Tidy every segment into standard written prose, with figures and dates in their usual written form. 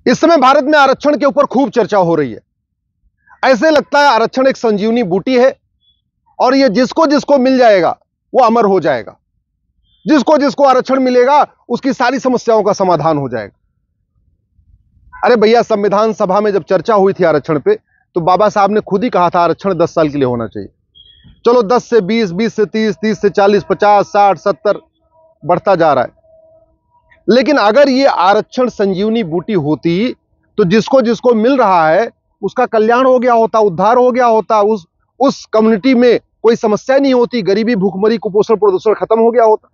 इस समय भारत में आरक्षण के ऊपर खूब चर्चा हो रही है। ऐसे लगता है आरक्षण एक संजीवनी बूटी है और ये जिसको जिसको मिल जाएगा वो अमर हो जाएगा। जिसको जिसको आरक्षण मिलेगा उसकी सारी समस्याओं का समाधान हो जाएगा। अरे भैया, संविधान सभा में जब चर्चा हुई थी आरक्षण पे, तो बाबा साहब ने खुद ही कहा था आरक्षण 10 साल के लिए होना चाहिए। चलो 10 से 20, 20 से 30, 30 से 40, 50, 60, 70 बढ़ता जा रहा है। लेकिन अगर ये आरक्षण संजीवनी बूटी होती तो जिसको जिसको मिल रहा है उसका कल्याण हो गया होता, उद्धार हो गया होता, उस कम्युनिटी में कोई समस्या नहीं होती, गरीबी, भूखमरी, कुपोषण, प्रदूषण खत्म हो गया होता।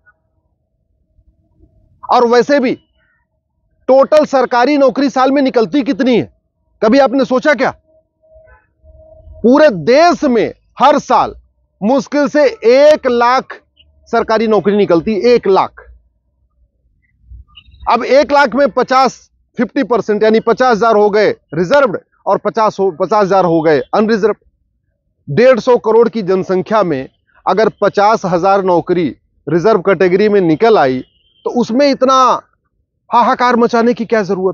और वैसे भी टोटल सरकारी नौकरी साल में निकलती कितनी है, कभी आपने सोचा क्या? पूरे देश में हर साल मुश्किल से 1 लाख सरकारी नौकरी निकलती, 1 लाख। अब 1 लाख में 50% यानी 50,000 हो गए रिजर्व्ड और 50,000 हो गए अनरिजर्व्ड। 150 करोड़ की जनसंख्या में अगर 50,000 नौकरी रिजर्व कैटेगरी में निकल आई तो उसमें इतना हाहाकार मचाने की क्या जरूरत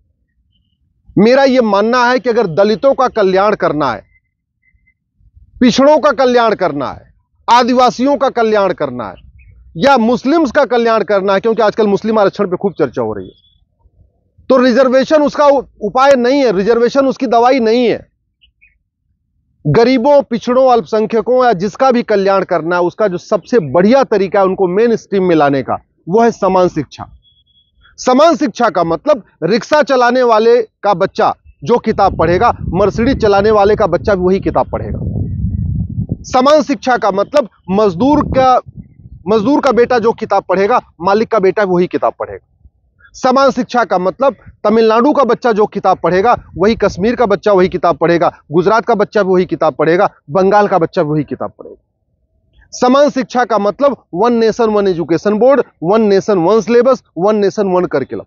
है? मेरा यह मानना है कि अगर दलितों का कल्याण करना है, पिछड़ों का कल्याण करना है, आदिवासियों का कल्याण करना है या मुस्लिम्स का कल्याण करना है, क्योंकि आजकल मुस्लिम आरक्षण पे खूब चर्चा हो रही है, तो रिजर्वेशन उसका उपाय नहीं है, रिजर्वेशन उसकी दवाई नहीं है। गरीबों, पिछड़ों, अल्पसंख्यकों या जिसका भी कल्याण करना है उसका जो सबसे बढ़िया तरीका है उनको मेन स्ट्रीम में लाने का, वो है समान शिक्षा। समान शिक्षा का मतलब रिक्शा चलाने वाले का बच्चा जो किताब पढ़ेगा, मर्सिडीज चलाने वाले का बच्चा भी वही किताब पढ़ेगा। समान शिक्षा का मतलब मजदूर का बेटा जो किताब पढ़ेगा, मालिक का बेटा वही किताब पढ़ेगा। समान शिक्षा का मतलब तमिलनाडु का बच्चा जो किताब पढ़ेगा वही कश्मीर का बच्चा वही किताब पढ़ेगा, गुजरात का बच्चा भी वही किताब पढ़ेगा, बंगाल का बच्चा भी वही किताब पढ़ेगा। समान शिक्षा का मतलब 1 nation 1 education board, 1 nation 1 syllabus, 1 nation 1 curriculum.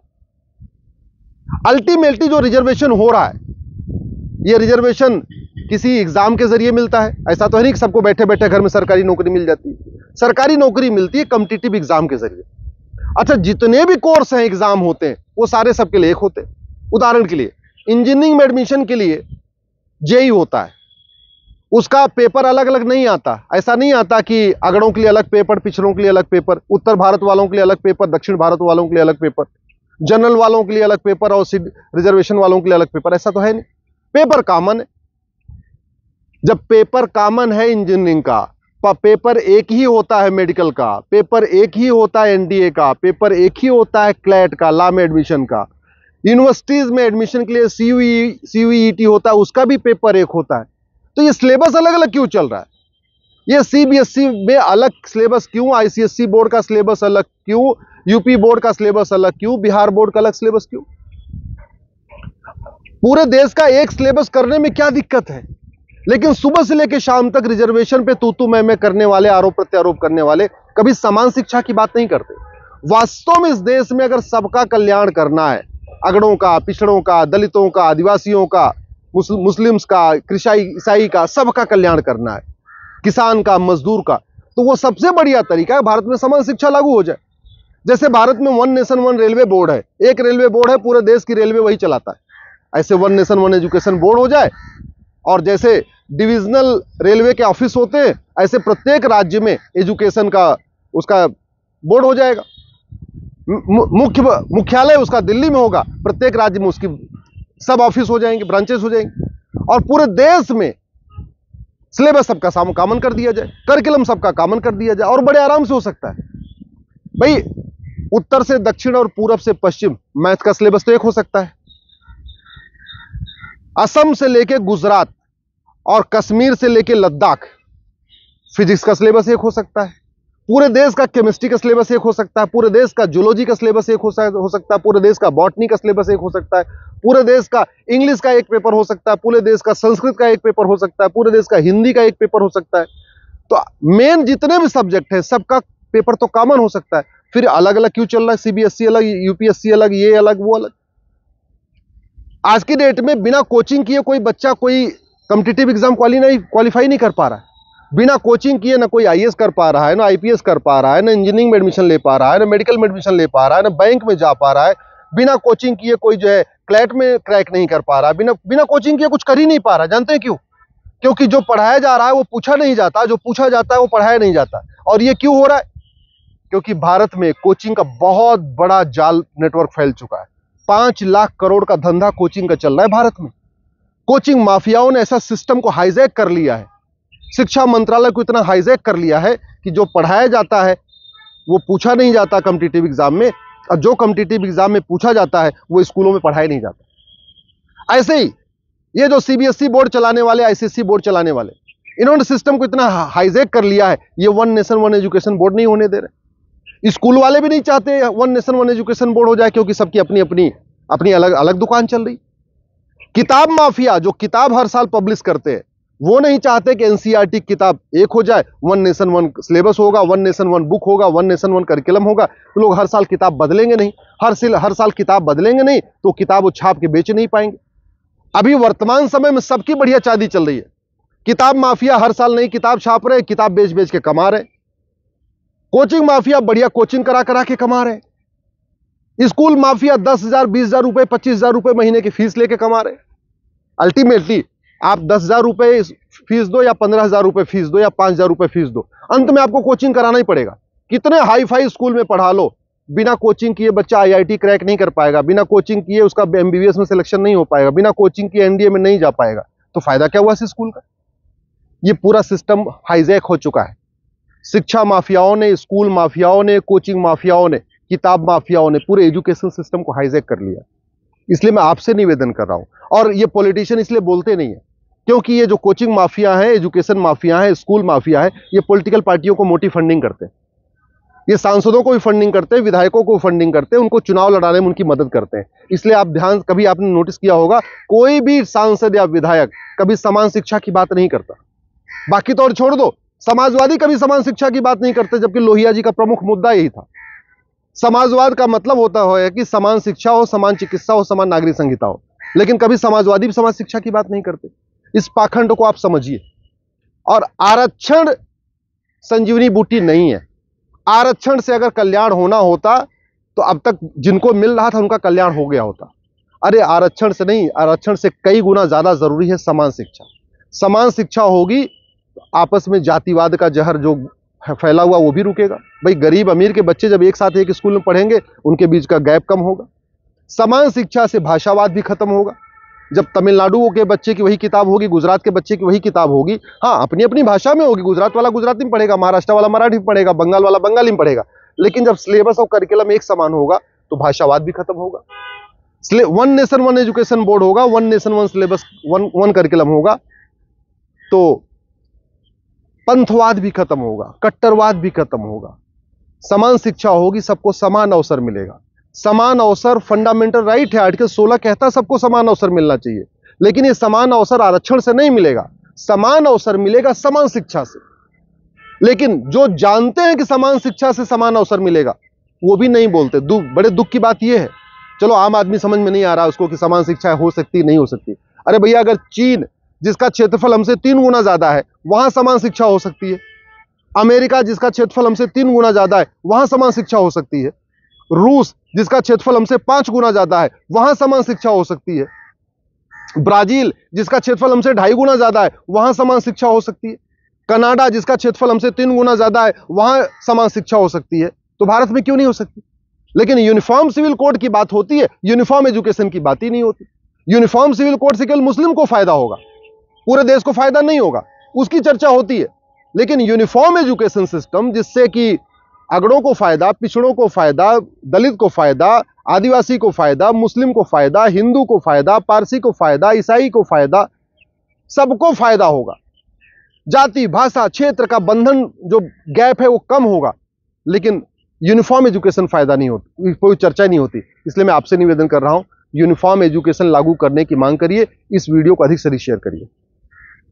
Ultimately जो रिजर्वेशन हो रहा है, यह रिजर्वेशन किसी एग्जाम के जरिए मिलता है। ऐसा तो है नहीं कि सबको बैठे बैठे घर में सरकारी नौकरी मिल जाती है। सरकारी नौकरी मिलती है कॉम्पिटिटिव एग्जाम के जरिए। अच्छा, जितने भी कोर्स हैं, एग्जाम होते हैं, वो सारे सबके लिए एक होते हैं। उदाहरण के लिए इंजीनियरिंग में एडमिशन के लिए जेई होता है, उसका पेपर अलग अलग नहीं आता। ऐसा नहीं आता कि अगड़ों के लिए अलग पेपर, पिछड़ों के लिए अलग पेपर, उत्तर भारत वालों के लिए अलग पेपर, दक्षिण भारत वालों के लिए अलग पेपर, जनरल वालों के लिए अलग पेपर और रिजर्वेशन वालों के लिए अलग पेपर। ऐसा तो है नहीं, पेपर कॉमन है। जब पेपर कॉमन है इंजीनियरिंग का, पेपर एक ही होता है मेडिकल का, पेपर एक ही होता है एनडीए का, पेपर एक ही होता है क्लैट का, लॉ में एडमिशन का, यूनिवर्सिटीज में एडमिशन के लिए सीयूईटी होता है, उसका भी पेपर एक होता है। तो ये सिलेबस अलग अलग क्यों चल रहा है? ये सीबीएसई में अलग सिलेबस क्यों, आईसीएसई बोर्ड का सिलेबस अलग क्यों, यूपी बोर्ड का सिलेबस अलग क्यों, बिहार बोर्ड का अलग सिलेबस क्यों? पूरे देश का एक सिलेबस करने में क्या दिक्कत है? लेकिन सुबह से लेकर शाम तक रिजर्वेशन पे तू मैं करने वाले, आरोप प्रत्यारोप करने वाले कभी समान शिक्षा की बात नहीं करते। वास्तव में इस देश में अगर सबका कल्याण करना है, अगड़ों का, पिछड़ों का, दलितों का, आदिवासियों का, मुस्लिम्स का, ईसाई का, सबका कल्याण करना है, किसान का, मजदूर का, तो वो सबसे बढ़िया तरीका है भारत में समान शिक्षा लागू हो जाए। जैसे भारत में 1 नेशन 1 रेलवे बोर्ड है, एक रेलवे बोर्ड है, पूरे देश की रेलवे वही चलाता है। ऐसे 1 नेशन 1 एजुकेशन बोर्ड हो जाए, और जैसे डिविजनल रेलवे के ऑफिस होते हैं, ऐसे प्रत्येक राज्य में एजुकेशन का उसका बोर्ड हो जाएगा। मुख्यालय उसका दिल्ली में होगा, प्रत्येक राज्य में उसकी सब ऑफिस हो जाएंगे, ब्रांचेस हो जाएंगे, और पूरे देश में सिलेबस सबका कॉमन कर दिया जाए, करिकुलम सबका कॉमन कर दिया जाए, और बड़े आराम से हो सकता है। भाई, उत्तर से दक्षिण और पूरब से पश्चिम मैथ का सिलेबस तो एक हो सकता है। असम से लेके गुजरात और कश्मीर से लेके लद्दाख फिजिक्स का सिलेबस एक हो सकता है। पूरे देश का केमिस्ट्री का सिलेबस एक हो सकता है, पूरे देश का जूलॉजी का सिलेबस एक हो सकता है, पूरे देश का बॉटनी का सिलेबस एक हो सकता है, पूरे देश का इंग्लिश का एक पेपर हो सकता है, पूरे देश का संस्कृत का एक पेपर हो सकता है, पूरे देश का हिंदी का एक पेपर हो सकता है। तो मेन जितने भी सब्जेक्ट है सबका पेपर तो कॉमन हो सकता है। फिर अलग अलग क्यों चल रहा है? सीबीएसई अलग, यूपीएससी अलग, ये अलग, वो अलग। आज की डेट में बिना कोचिंग किए कोई बच्चा कोई कॉम्पिटिटिव एग्जाम क्वालिफाई नहीं कर पा रहा है। बिना कोचिंग किए ना कोई आईएएस कर पा रहा है, ना आईपीएस कर पा रहा है, ना इंजीनियरिंग में एडमिशन ले पा रहा है, ना मेडिकल में एडमिशन ले पा रहा है, ना बैंक में जा पा रहा है, बिना कोचिंग किए कोई जो है क्लैट में क्रैक नहीं कर पा रहा, बिना कोचिंग किए कुछ कर ही नहीं पा रहा। जानते हैं क्यों? क्योंकि जो पढ़ाया जा रहा है वो पूछा नहीं जाता, जो पूछा जाता है वो पढ़ाया नहीं जाता। और ये क्यों हो रहा है? क्योंकि भारत में कोचिंग का बहुत बड़ा जाल नेटवर्क फैल चुका है। 5 लाख करोड़ का धंधा कोचिंग का चल रहा है भारत में। कोचिंग माफियाओं ने ऐसा सिस्टम को हाईजैक कर लिया है, शिक्षा मंत्रालय को इतना हाईजैक कर लिया है कि जो पढ़ाया जाता है वो पूछा नहीं जाता कॉम्पिटिटिव एग्जाम में, और जो कॉम्पिटिटिव एग्जाम में पूछा जाता है वो स्कूलों में पढ़ाया नहीं जाता। ऐसे ही ये जो सीबीएसई बोर्ड चलाने वाले, आईसीएसई बोर्ड चलाने वाले, इन्होंने सिस्टम को इतना हाईजैक कर लिया है, ये one nation one education board नहीं होने दे रहे। स्कूल वाले भी नहीं चाहते one nation one education board हो जाए, क्योंकि सबकी अपनी अपनी अलग अलग दुकान चल रही। किताब माफिया जो किताब हर साल पब्लिश करते हैं, वो नहीं चाहते कि एनसीईआरटी किताब एक हो जाए, वन नेशन वन सिलेबस होगा, वन नेशन वन बुक होगा, वन नेशन वन करिकुलम होगा। तो लोग हर साल किताब बदलेंगे नहीं, हर साल किताब बदलेंगे नहीं तो किताब वो छाप के बेच नहीं पाएंगे। अभी वर्तमान समय में सबकी बढ़िया चांदी चल रही है। किताब माफिया हर साल नई किताब छाप रहे, किताब बेच बेच के कमा रहे। कोचिंग माफिया बढ़िया कोचिंग करा करा के कमा रहे। स्कूल माफिया 10,000, 20,000 रुपए, 25,000 रुपए महीने की फीस लेके कमा रहे। अल्टीमेटली आप 10,000 रुपए फीस दो या 15,000 रुपए फीस दो या 5,000 रुपए फीस दो, अंत में आपको कोचिंग कराना ही पड़ेगा। कितने हाई फाई स्कूल में पढ़ा लो, बिना कोचिंग किए बच्चा आईआईटी क्रैक नहीं कर पाएगा, बिना कोचिंग किए उसका एमबीबीएस में सिलेक्शन नहीं हो पाएगा, बिना कोचिंग किए एनडीए में नहीं जा पाएगा। तो फायदा क्या हुआ इस स्कूल का? ये पूरा सिस्टम हाईजैक हो चुका है। शिक्षा माफियाओं ने, स्कूल माफियाओं ने, कोचिंग माफियाओं ने, किताब माफियाओं ने पूरे एजुकेशन सिस्टम को हाईजैक कर लिया। इसलिए मैं आपसे निवेदन कर रहा हूं, और ये पॉलिटिशियन इसलिए बोलते नहीं है क्योंकि ये जो कोचिंग माफिया है, एजुकेशन माफिया है, स्कूल माफिया है, ये पॉलिटिकल पार्टियों को मोटी फंडिंग करते हैं। ये सांसदों को भी फंडिंग करते हैं, विधायकों को फंडिंग करते हैं, उनको चुनाव लड़ाने में उनकी मदद करते हैं। इसलिए आप ध्यान, कभी आपने नोटिस किया होगा, कोई भी सांसद या विधायक कभी समान शिक्षा की बात नहीं करता। बाकी तो और छोड़ दो, समाजवादी कभी समान शिक्षा की बात नहीं करते, जबकि लोहिया जी का प्रमुख मुद्दा यही था। समाजवाद का मतलब होता है कि समान शिक्षा हो, समान चिकित्सा हो, समान नागरिक संहिता हो, लेकिन कभी समाजवादी भी समाज शिक्षा की बात नहीं करते। इस पाखंड को आप समझिए। और आरक्षण संजीवनी बूटी नहीं है। आरक्षण से अगर कल्याण होना होता तो अब तक जिनको मिल रहा था उनका कल्याण हो गया होता। अरे आरक्षण से नहीं, आरक्षण से कई गुना ज्यादा जरूरी है समान शिक्षा। समान शिक्षा होगी तो आपस में जातिवाद का जहर जो फैला हुआ वो भी रुकेगा। भाई गरीब अमीर के बच्चे जब एक साथ एक स्कूल में पढ़ेंगे, उनके बीच का गैप कम होगा। समान शिक्षा से भाषावाद भी खत्म होगा। जब तमिलनाडु के बच्चे की वही किताब होगी, गुजरात के बच्चे की वही किताब होगी, हाँ अपनी अपनी भाषा में होगी, गुजरात वाला गुजराती में पढ़ेगा, महाराष्ट्र वाला मराठी में पढ़ेगा, बंगाल वाला बंगाली में पढ़ेगा, लेकिन जब सिलेबस और करिकुलम एक समान होगा तो भाषावाद भी खत्म होगा। One nation one education board होगा, one nation one syllabus, one curriculum होगा, तो पंथवाद भी खत्म होगा, कट्टरवाद भी खत्म होगा। समान शिक्षा होगी, सबको समान अवसर मिलेगा। समान अवसर फंडामेंटल राइट है, आर्टिकल 16 कहता है सबको समान अवसर मिलना चाहिए, लेकिन ये समान अवसर आरक्षण से नहीं मिलेगा, समान अवसर मिलेगा समान शिक्षा से। लेकिन जो जानते हैं कि समान शिक्षा से समान अवसर मिलेगा वो भी नहीं बोलते। बड़े दुख की बात यह है। चलो आम आदमी समझ में नहीं आ रहा उसको कि समान शिक्षा हो सकती नहीं हो सकती। अरे भैया, अगर चीन जिसका क्षेत्रफल हमसे 3 गुना ज्यादा है वहां समान शिक्षा हो सकती है, अमेरिका जिसका क्षेत्रफल हमसे 3 गुना ज्यादा है वहां समान शिक्षा हो सकती है, रूस जिसका क्षेत्रफल हमसे 5 गुना ज्यादा है वहां समान शिक्षा हो सकती है, ब्राजील जिसका क्षेत्रफल हमसे 2.5 गुना ज्यादा है वहां समान शिक्षा हो सकती है, कनाडा जिसका क्षेत्रफल हमसे 3 गुना ज्यादा है वहां समान शिक्षा हो सकती है। तो भारत में क्यों नहीं हो सकती? लेकिन यूनिफॉर्म सिविल कोड की बात होती है, यूनिफॉर्म एजुकेशन की बात ही नहीं होती। यूनिफॉर्म सिविल कोड से केवल मुस्लिम को फायदा होगा, पूरे देश को फायदा नहीं होगा, उसकी चर्चा होती है। लेकिन यूनिफॉर्म एजुकेशन सिस्टम जिससे कि अगड़ों को फायदा, पिछड़ों को फायदा, दलित को फायदा, आदिवासी को फायदा, मुस्लिम को फायदा, हिंदू को फायदा, पारसी को फायदा, ईसाई को फायदा, सबको फायदा होगा। जाति, भाषा, क्षेत्र का बंधन जो गैप है वो कम होगा, लेकिन यूनिफॉर्म एजुकेशन फायदा नहीं होती, कोई चर्चा नहीं होती। इसलिए मैं आपसे निवेदन कर रहा हूं, यूनिफॉर्म एजुकेशन लागू करने की मांग करिए। इस वीडियो को अधिक से अधिक शेयर करिए।